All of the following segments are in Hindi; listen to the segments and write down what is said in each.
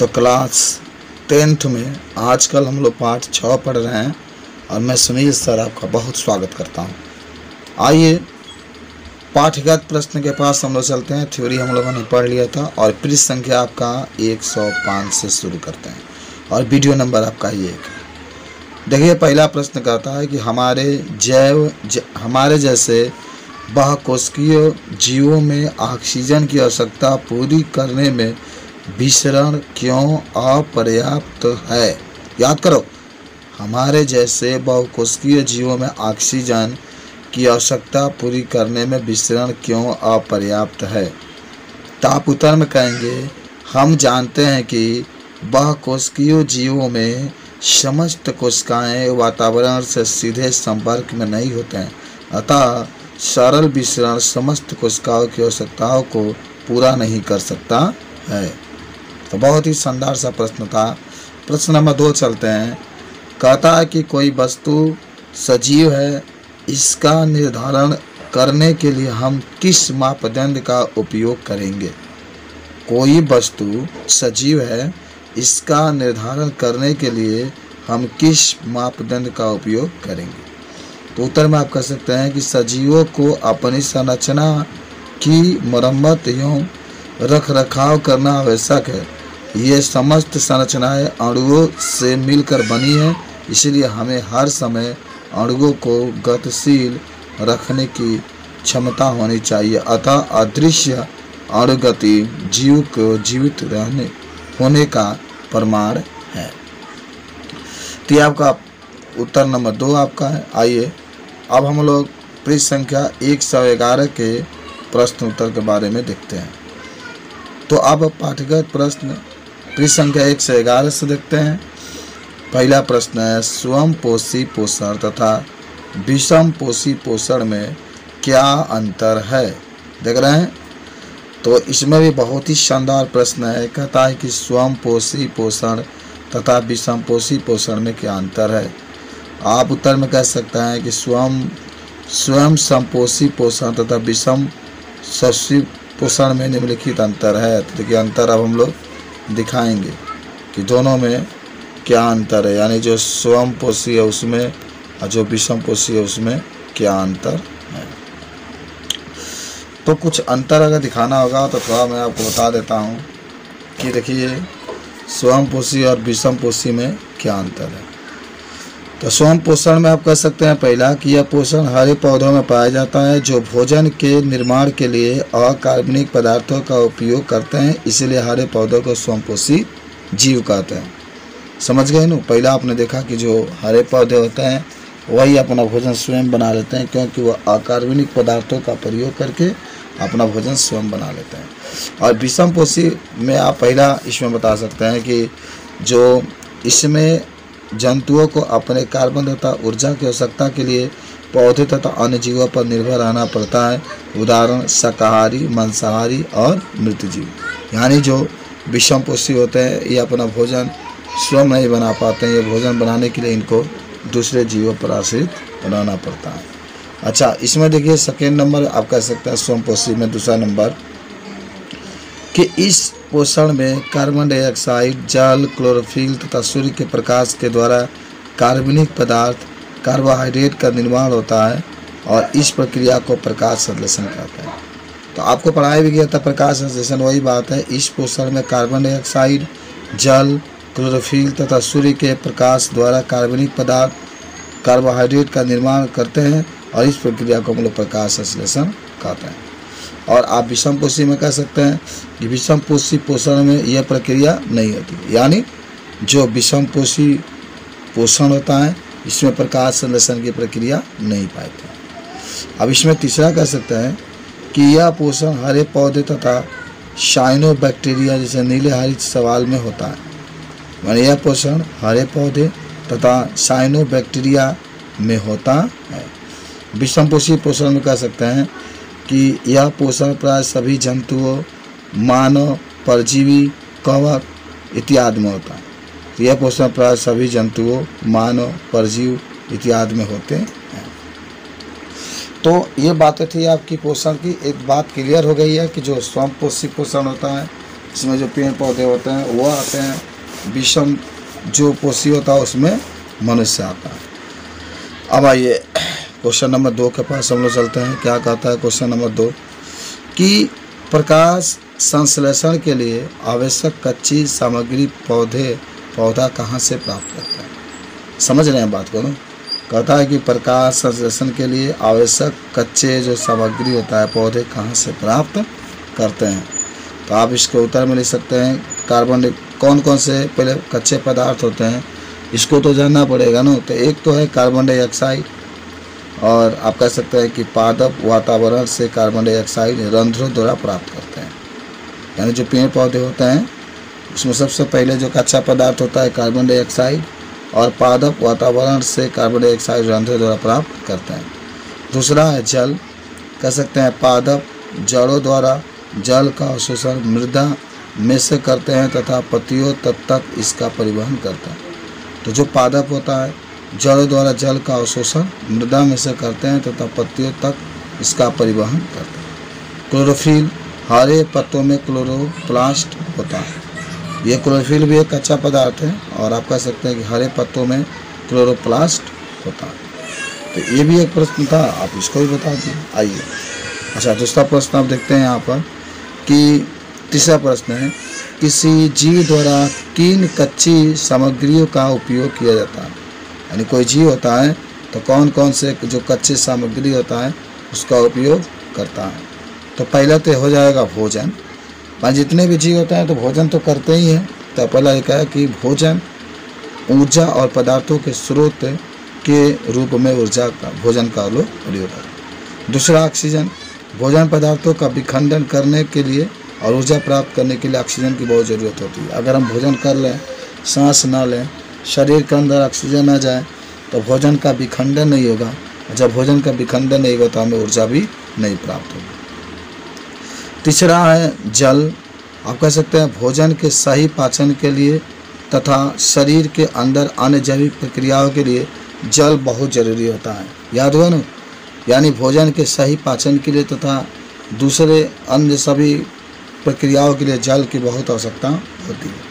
तो क्लास 10th में आजकल हम लोग पाठ 6 पढ़ रहे हैं और मैं सुनील सर आपका बहुत स्वागत करता हूं। आइए पाठगत प्रश्न के पास हम लोग चलते हैं। थ्योरी हम लोगों ने पढ़ लिया था और पृष्ठ संख्या आपका 105 से शुरू करते हैं और वीडियो नंबर आपका 1 है। देखिए पहला प्रश्न कहता है कि हमारे जैसे बहुकोशिकीय जीवों में ऑक्सीजन की आवश्यकता पूरी करने में विसरण क्यों अपर्याप्त है। याद करो, हमारे जैसे बहुकोशिकीय जीवों में ऑक्सीजन की आवश्यकता पूरी करने में विसरण क्यों अपर्याप्त है। तो आप उत्तर में कहेंगे हम जानते हैं कि बहुकोशिकीय जीवों में समस्त कोशिकाएं वातावरण से सीधे संपर्क में नहीं होते हैं, अतः सरल विसरण समस्त कोशिकाओं की आवश्यकताओं को पूरा नहीं कर सकता है। तो बहुत ही शानदार सा प्रश्न था। प्रश्न नंबर 2 चलते हैं। कहता है कि कोई वस्तु सजीव है, इसका निर्धारण करने के लिए हम किस मापदंड का उपयोग करेंगे। कोई वस्तु सजीव है, इसका निर्धारण करने के लिए हम किस मापदंड का उपयोग करेंगे। तो उत्तर में आप कह सकते हैं कि सजीवों को अपनी संरचना की मरम्मत एवं रख रखाव करना आवश्यक है। ये समस्त संरचनाएं अणुओं से मिलकर बनी हैं, इसलिए हमें हर समय अणुओं को गतिशील रखने की क्षमता होनी चाहिए। अतः अदृश्य अणुगति जीव को जीवित रहने होने का प्रमाण है। तो आपका उत्तर नंबर 2 आपका है। आइए अब हम लोग पृष्ठ संख्या 111 के प्रश्न उत्तर के बारे में देखते हैं। तो अब पाठ्यगत प्रश्न पृष्ठ संख्या 111 से देखते हैं। पहला प्रश्न है स्वयंपोषी पोषण तथा विषमपोषी पोषण में क्या अंतर है। देख रहे हैं, तो इसमें भी बहुत ही शानदार प्रश्न है। कहता है कि स्वयंपोषी पोषण तथा विषमपोषी पोषण में क्या अंतर है। आप उत्तर में कह सकते हैं कि स्वयं संपोषी पोषण तथा विषम पोषण में निम्नलिखित अंतर है। तो देखिए अंतर अब हम लोग दिखाएंगे कि दोनों में क्या अंतर है, यानी जो स्वयं पोषी है उसमें और जो विषम पोषी है उसमें क्या अंतर है। तो कुछ अंतर अगर दिखाना होगा तो थोड़ा मैं आपको बता देता हूँ कि देखिए स्वयं पोषी और विषम पोषी में क्या अंतर है। तो स्वयं पोषण में आप कह सकते हैं पहला कि यह पोषण हरे पौधों में पाया जाता है जो भोजन के निर्माण के लिए अकार्बनिक पदार्थों का उपयोग करते हैं, इसलिए हरे पौधों को स्वयंपोषी जीव कहते हैं। समझ गए ना। पहला आपने देखा कि जो हरे पौधे होते हैं वही अपना भोजन स्वयं बना लेते हैं, क्योंकि वह अकार्बनिक पदार्थों का प्रयोग करके अपना भोजन स्वयं बना लेते हैं। और विषमपोषी में आप पहला इसमें बता सकते हैं कि जो इसमें जंतुओं को अपने कार्बन तथा ऊर्जा की आवश्यकता के लिए पौधे तथा अन्य जीवों पर निर्भर रहना पड़ता है। उदाहरण शाकाहारी, मांसाहारी और मृत जीव। यानी जो विषमपोषी होते हैं ये अपना भोजन स्वयं नहीं बना पाते हैं, ये भोजन बनाने के लिए इनको दूसरे जीवों पर आश्रित रहना पड़ता है। अच्छा, इसमें देखिए सेकेंड नंबर आप कह सकते हैं स्वयंपोषी में दूसरा नंबर कि इस पोषण में कार्बन डाइऑक्साइड, जल, क्लोरोफिल तथा सूर्य के प्रकाश के द्वारा कार्बनिक पदार्थ कार्बोहाइड्रेट का निर्माण होता है और इस प्रक्रिया को प्रकाश संश्लेषण कहते हैं। तो आपको पढ़ाया भी गया था प्रकाश संश्लेषण, वही बात है। इस पोषण में कार्बन डाइऑक्साइड, जल, क्लोरोफिल तथा सूर्य के प्रकाश द्वारा कार्बनिक पदार्थ कार्बोहाइड्रेट का निर्माण करते हैं और इस प्रक्रिया को हम लोग प्रकाश संश्लेषण कहते हैं। और आप विषमपोषी में कह सकते हैं कि विषमपोषी पोषण में यह प्रक्रिया नहीं होती, यानी जो विषमपोषी पोषण होता है इसमें प्रकाश संश्लेषण की प्रक्रिया नहीं पाती। अब इसमें तीसरा कह सकते हैं कि यह पोषण हरे पौधे तथा साइनोबैक्टीरिया जैसे नीले हरित शैवाल में होता है। यानी यह पोषण हरे पौधे तथा साइनोबैक्टीरिया में होता है। विषमपोषी पोषण में कह सकते हैं कि यह पोषण प्राय सभी जंतुओं, मानव, परजीवी, कवक इत्यादि में होता है। तो यह पोषण प्राय सभी जंतुओं, मानव, परजीव इत्यादि में होते हैं। तो ये बातें थी आपकी पोषण की। एक बात क्लियर हो गई है कि जो स्वयंपोषी पोषण होता है इसमें जो पेड़ पौधे होते हैं वो आते हैं, विषम जो पोषी होता है उसमें मनुष्य आता है। अब आइए क्वेश्चन नंबर 2 के पास हम लोग चलते हैं। क्या कहता है क्वेश्चन नंबर 2 कि प्रकाश संश्लेषण के लिए आवश्यक कच्ची सामग्री पौधा कहाँ से प्राप्त करता है। समझ रहे हैं बात को ना। कहता है कि प्रकाश संश्लेषण के लिए आवश्यक कच्चे जो सामग्री होता है पौधे कहाँ से प्राप्त करते हैं। तो आप इसके उत्तर में लिख सकते हैं कार्बन, कौन कौन से पहले कच्चे पदार्थ होते हैं इसको तो जानना पड़ेगा ना। तो एक तो है कार्बन डाइऑक्साइड, और आप कह सकते हैं कि पादप वातावरण से कार्बन डाइऑक्साइड रंध्रों द्वारा प्राप्त करते हैं। यानी जो पेड़ पौधे होते हैं उसमें सबसे पहले जो कच्चा पदार्थ होता है कार्बन डाइऑक्साइड, और पादप वातावरण से कार्बन डाइऑक्साइड रंध्रों द्वारा प्राप्त करते हैं। दूसरा है जल, कह सकते हैं पादप जड़ों द्वारा जल का अवशोषण मृदा में से करते हैं तथा पत्तियों तक इसका परिवहन करते हैं। तो जो पादप होता है जड़ों द्वारा जल का अवशोषण मृदा में से करते हैं तथा पत्तियों तक इसका परिवहन करते हैं। क्लोरोफिल, हरे पत्तों में क्लोरोप्लास्ट होता है। ये क्लोरोफिल भी एक कच्चा पदार्थ है, और आप कह सकते हैं कि हरे पत्तों में क्लोरोप्लास्ट होता है। तो ये भी एक प्रश्न था, आप इसको भी बता दिए। आइए अच्छा, दूसरा प्रश्न आप देखते हैं यहाँ पर कि तीसरा प्रश्न है किसी जीव द्वारा किन कच्ची सामग्रियों का उपयोग किया जाता है। यानी कोई जीव होता है तो कौन कौन से जो कच्चे सामग्री होता है उसका उपयोग करता है। तो पहला तो हो जाएगा भोजन। जितने भी जीव होते हैं तो भोजन तो करते ही हैं। तो पहला एक है कि भोजन ऊर्जा और पदार्थों के स्रोत के रूप में भोजन का लोग प्रयोग करते हैं। दूसरा ऑक्सीजन, भोजन पदार्थों का विखंडन करने के लिए और ऊर्जा प्राप्त करने के लिए ऑक्सीजन की बहुत ज़रूरत होती है। अगर हम भोजन कर लें, सांस ना लें, शरीर के अंदर ऑक्सीजन ना जाए तो भोजन का विखंडन नहीं होगा। जब भोजन का विखंडन नहीं होगा तो हमें ऊर्जा भी नहीं प्राप्त होगी। तीसरा है जल, आप कह सकते हैं भोजन के सही पाचन के लिए तथा शरीर के अंदर अन्य जैविक प्रक्रियाओं के लिए जल बहुत ज़रूरी होता है। याद हुआ ना। यानी भोजन के सही पाचन के लिए तथा दूसरे अन्य सभी प्रक्रियाओं के लिए जल की बहुत आवश्यकता होती है।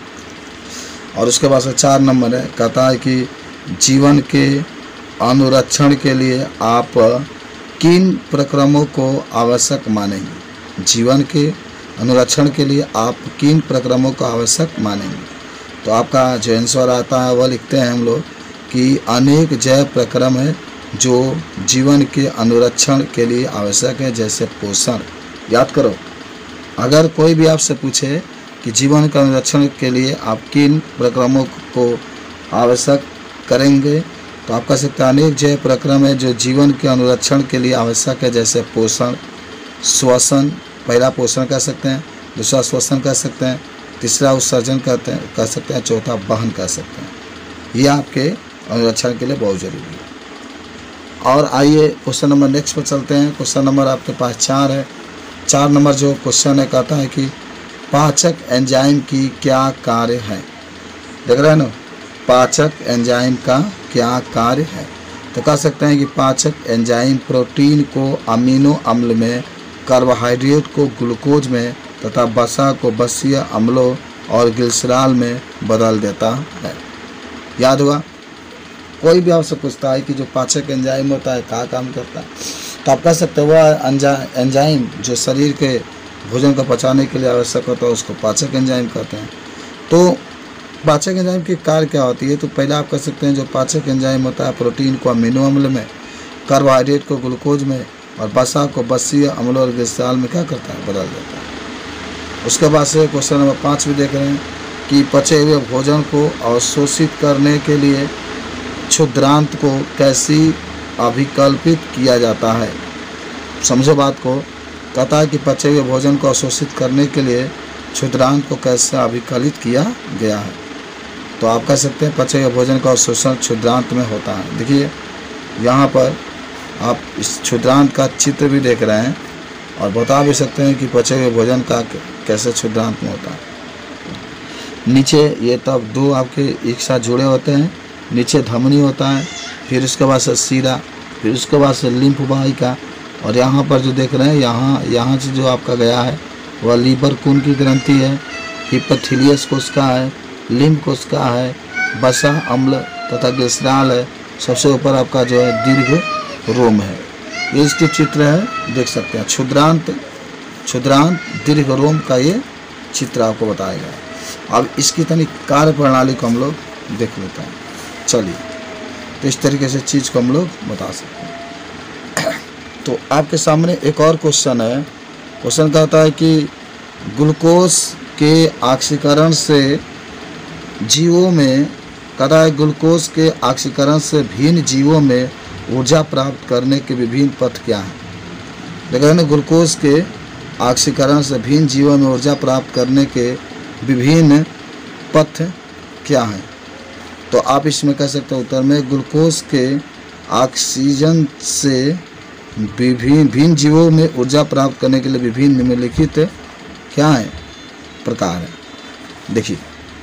और उसके बाद 4 नंबर है, कहता है कि जीवन के अनुरक्षण के लिए आप किन प्रक्रमों को आवश्यक मानेंगे। जीवन के अनुरक्षण के लिए आप किन प्रक्रमों को आवश्यक मानेंगे। तो आपका जो आंसर आता है वह लिखते हैं हम लोग कि अनेक जैव प्रक्रम है जो जीवन के अनुरक्षण के लिए आवश्यक है, जैसे पोषण। याद करो, अगर कोई भी आपसे पूछे कि जीवन के अनुरक्षण के लिए आप किन प्रक्रमों को आवश्यक करेंगे, तो आप कह सकते हैं अनेक जैव प्रक्रम है जो जीवन के अनुरक्षण के लिए आवश्यक है, जैसे पोषण, श्वसन। पहला पोषण कह सकते हैं, दूसरा श्वसन कह सकते हैं, तीसरा उत्सर्जन कह सकते हैं, चौथा वहन कह सकते हैं। ये आपके अनुरक्षण के लिए बहुत जरूरी है। और आइए क्वेश्चन नंबर नेक्स्ट पर चलते हैं। क्वेश्चन नंबर आपके पास 4 है। 4 नंबर जो क्वेश्चन है कहता है कि पाचक एंजाइम की क्या कार्य है। देख रहे हैं ना, पाचक एंजाइम का क्या कार्य है। तो कह सकते हैं कि पाचक एंजाइम प्रोटीन को अमीनो अम्ल में, कार्बोहाइड्रेट को ग्लूकोज में तथा वसा को बसीय अम्लों और ग्लिसरॉल में बदल देता है। याद हुआ। कोई भी आपसे पूछता है कि जो पाचक एंजाइम होता है क्या काम करता है, तो आप कह सकते हैं वह एंजाइम जो शरीर के भोजन को पचाने के लिए आवश्यक होता है उसको पाचक एंजाइम कहते हैं। तो पाचक एंजाइम की कार्य क्या होती है। तो पहले आप कह सकते हैं जो पाचक एंजाइम होता है प्रोटीन को अमीनो अम्ल में, कार्बोहाइड्रेट को ग्लूकोज में और वसा को बसीय अम्लों और ग्लिसरॉल में क्या करता है, बदल देता है। उसके बाद से क्वेश्चन नंबर 5 भी देख रहे हैं कि पचे हुए भोजन को अवशोषित करने के लिए क्षुद्रांत को कैसे अभिकल्पित किया जाता है। समझो बात को। कहता है कि पचे हुए भोजन को अवशोषित करने के लिए क्षुद्रांत को कैसे अभिकलित किया गया है। तो आप कह सकते हैं पचे हुए भोजन का अवशोषण क्षुद्रांत में होता है। देखिए यहाँ पर आप इस क्षुद्रांत का चित्र भी देख रहे हैं और बता भी सकते हैं कि पचे हुए भोजन का कैसे क्षुद्रांत में होता है। नीचे ये तब 2 आपके एक साथ जुड़े होते हैं, नीचे धमनी होता है, फिर उसके बाद से सीरा, फिर उसके बाद से लिम्फ वाहिका, और यहाँ पर जो देख रहे हैं यहाँ से जो आपका गया है वह लीवर खून की ग्रंथि है, हिपोथैलियस कोशिका है, लिम्फ कोशिका है, वसा अम्ल तथा ग्लिसरॉल है। सबसे ऊपर आपका जो है दीर्घ रोम है। ये इसके चित्र है, देख सकते हैं। क्षुद्रांत दीर्घ रोम का ये चित्र आपको बताएगा। अब इसकी तनिक कार्य प्रणाली को हम लोग देख लेते हैं। चलिए, तो इस तरीके से चीज़ को हम लोग बता सकते हैं। तो आपके सामने एक और क्वेश्चन है। क्वेश्चन कहता है कि ग्लूकोज के ऑक्सीकरण से जीवों में, कहता है ग्लूकोज के ऑक्सीकरण से भिन्न जीवों में ऊर्जा प्राप्त करने के विभिन्न पथ क्या हैं। देखा ना, ग्लूकोज के ऑक्सीकरण से भिन्न जीवों में ऊर्जा प्राप्त करने के विभिन्न पथ क्या हैं। तो आप इसमें कह सकते हो उत्तर में, ग्लूकोज के ऑक्सीजन से भिन्न जीवों में ऊर्जा प्राप्त करने के लिए विभिन्न निम्नलिखित क्या है प्रकार है। देखिए,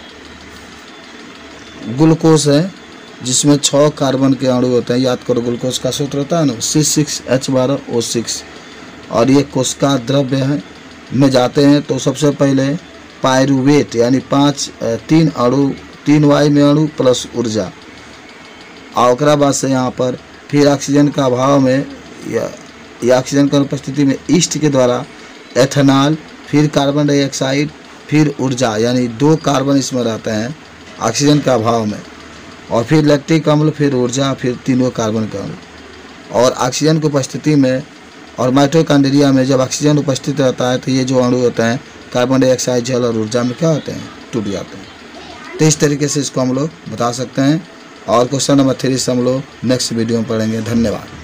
ग्लूकोज है जिसमें 6 कार्बन के अणु होते हैं। याद करो, ग्लूकोज का सूत्र होता है ना C6H12O6। और ये कोशिका द्रव्य है में जाते हैं। तो सबसे पहले पायरुवेट यानी 3 अणु, 3 वायु में अणु प्लस ऊर्जा। और उसके बाद से यहाँ पर फिर ऑक्सीजन का अभाव में या ऑक्सीजन की उपस्थिति में ईस्ट के द्वारा एथेनॉल, फिर कार्बन डाइऑक्साइड, फिर ऊर्जा, यानी 2 कार्बन इसमें रहते हैं ऑक्सीजन का अभाव में। और फिर लैक्टिक अम्ल, फिर ऊर्जा, फिर 3 कार्बन का अणु। और ऑक्सीजन की उपस्थिति में और माइटोकॉन्ड्रिया में जब ऑक्सीजन उपस्थित रहता है तो ये जो अणु होते हैं कार्बन डाइऑक्साइड, जल और ऊर्जा में क्या होते हैं, टूट जाते हैं। तो इस तरीके से इसको हम लोग बता सकते हैं। और क्वेश्चन नंबर 3 से हम लोग नेक्स्ट वीडियो में पढ़ेंगे। धन्यवाद।